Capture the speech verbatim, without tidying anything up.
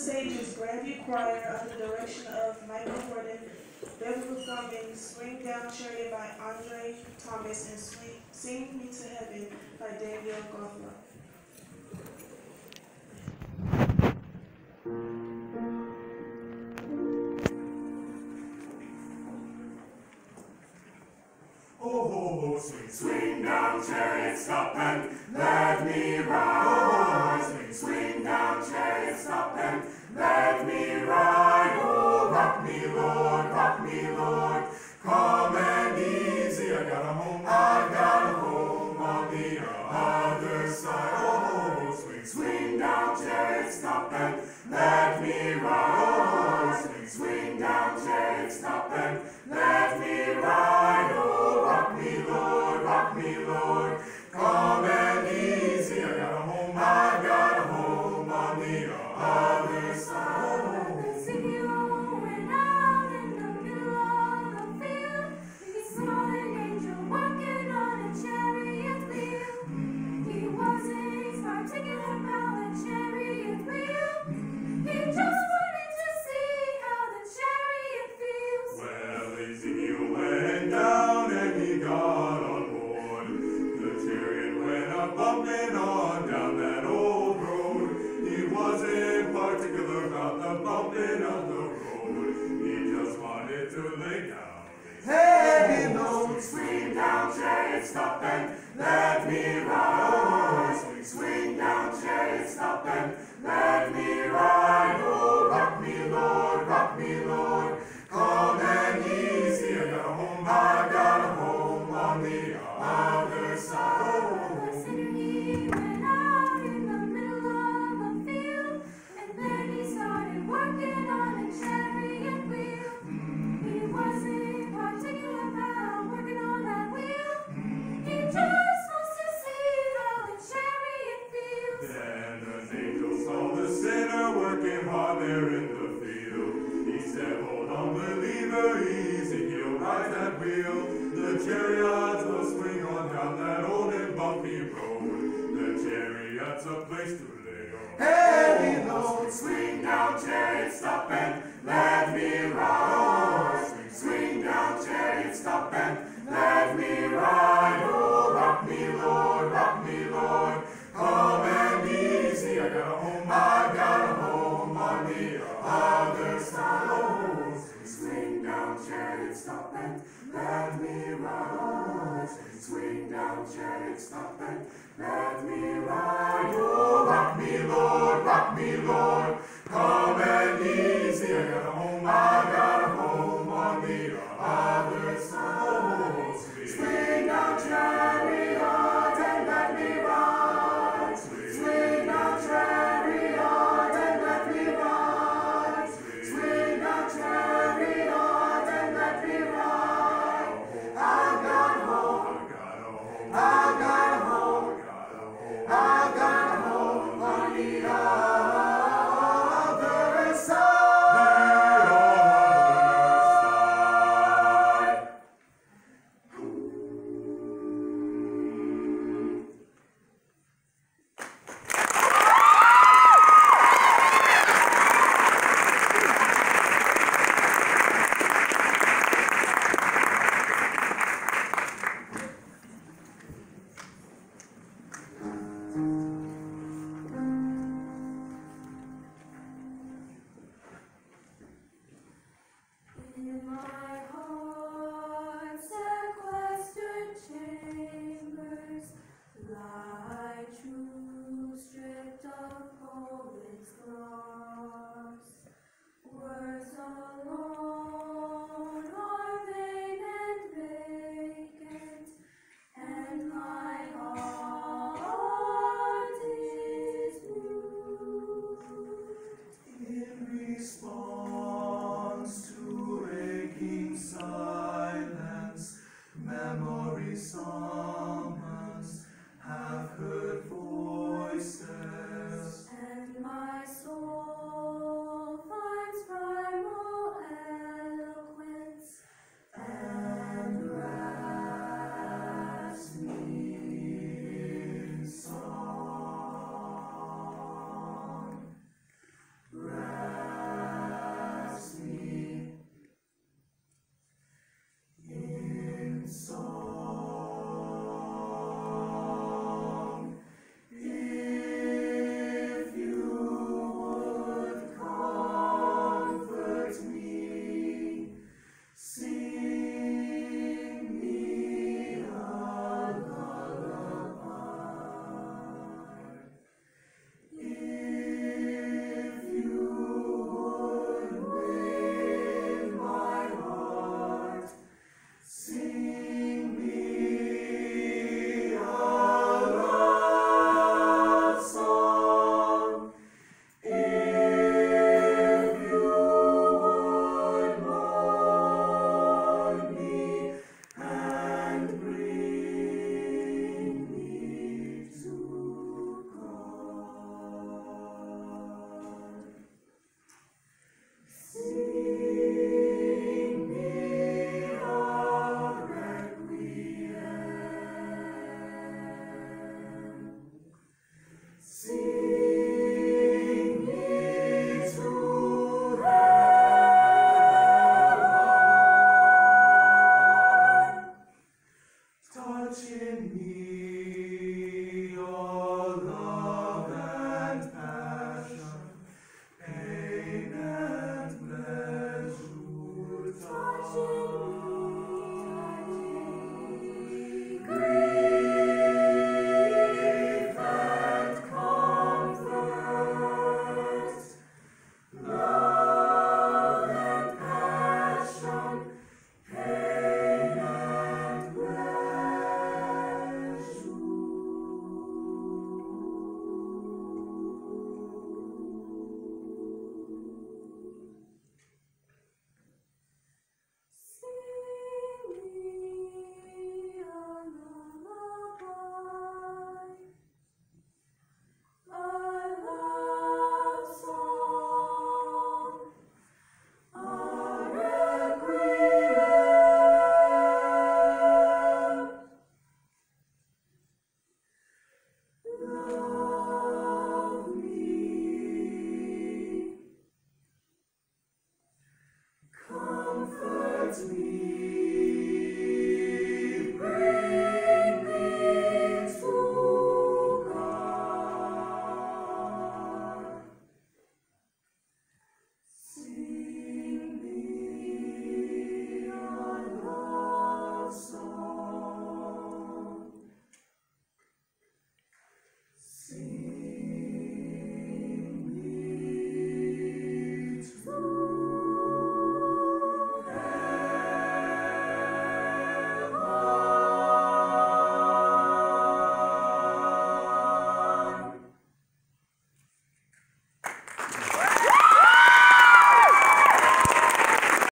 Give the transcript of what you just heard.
Sage's Grandview Choir under the direction of Michael Gordon. They'll be performing Swing Down Chariot by Andre Thomas and Swing, Sing Me to Heaven by Daniel Gothlow. Oh, swing, swing down, chariot, stop and let me ride. Oh, swing, swing down, chariot, stop and let me ride. Oh, rock me, Lord, rock me, Lord, calm and easy. I got a home, I got a home on the other side. Oh, swing, swing down, chariot, stop and let me ride. Oh, swing, swing down, chariot, stop and let me ride. Oh, rock me, Lord, rock me, Lord, calm and easy. I got a home, I got a home on the other side. Ezekiel went out in the middle of the field. He saw an angel walking on a chariot wheel. He wasn't particular about the chariot wheel. He just wanted to see how the chariot feels. Well, Ezekiel went down and he got on board. The chariot went a bumping on down that old road. He wasn't particular about the bumping of the road. He just wanted to lay down his heavy load. Swing down, chariot, stop and let me ride. Swing, swing down, chariot, stop and let me ride. Oh, rock me, Lord, rock me, Lord, calm and easy. I got a home, I got a home on the other side. The sinner, he went out in the middle of a field, and then he started working on a chariot wheel. He wasn't particular about working on that wheel. He just wants to see how the chariot feels. Then an angel saw the sinner working hard there in the field. He said, hold on, believer, Ezekiel, ride that wheel. The chariots will swing on down that old and bumpy road. The chariot's a place to lay on heavy load. Swing down, chariot, stop and let me ride. Swing, swing down, chariot, stop and let me ride. Oh, rock me, Lord, rock me, Lord, calm and easy. I got a home, I got a home on the other side. Oh, swing down, chariot, stop and let me ride. Swing, swing down, chariot, stop and let me ride. Oh, rock me, Lord, rock me, Lord, calm and easy. I got a home, I got a home on the other side. Oh, swing down, chariot, and let me ride. Swing down, chariot, and let me ride. Swing down, chariot, and let me ride. I got a home, I got a home, I got a home on the other side. In my heart's sequestered chambers lie true stripped of poet's gloss. Words alone are vain and vacant, and my heart is moved. In response to aching silence, memory summons half-heard voices. And my soul finds primal comfort me.